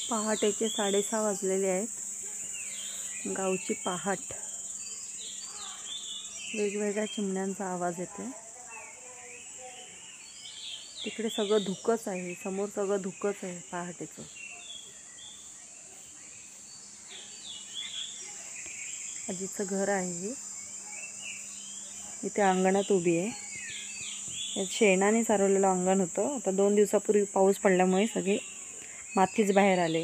पहाटेचे 6:30 वाजलेले आहेत। गावची पहाट, वेगवेगळ्या चिमण्यांचा आवाज येतोय। तिकडे सगळं धुकंच आहे, समोर सगळं धुकंच आहे पहाटेचं। आजीचं घर आहे, इथे अंगणात उभी आहे। शेणाने सारवलेलं अंगण होतं, आता 2 दिवसापूर्वी पाऊस पडल्यामुळे सगळे मातीच बाहेर आले।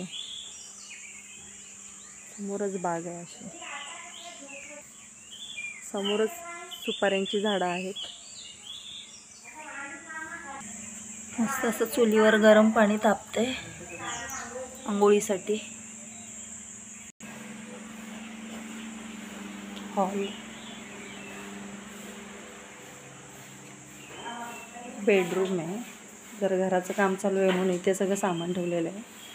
समोरच बाग आहे, अशी समोरच सुपाऱ्यांची झाडं आहेत। मस्त असं चुलीवर गरम पाणी तापते आंघोळीसाठी। हॉल, बेडरूम आहे। जर घराचं काम चालू आहे म्हणून इथे सगळं सामान ठेवलेलं आहे।